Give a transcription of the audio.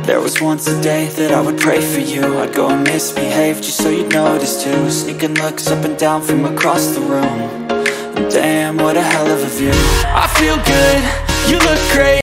There was once a day that I would pray for you. I'd go and misbehave just so you'd notice too. Sneaking looks up and down from across the room. And damn, what a hell of a view. I feel good, you look great.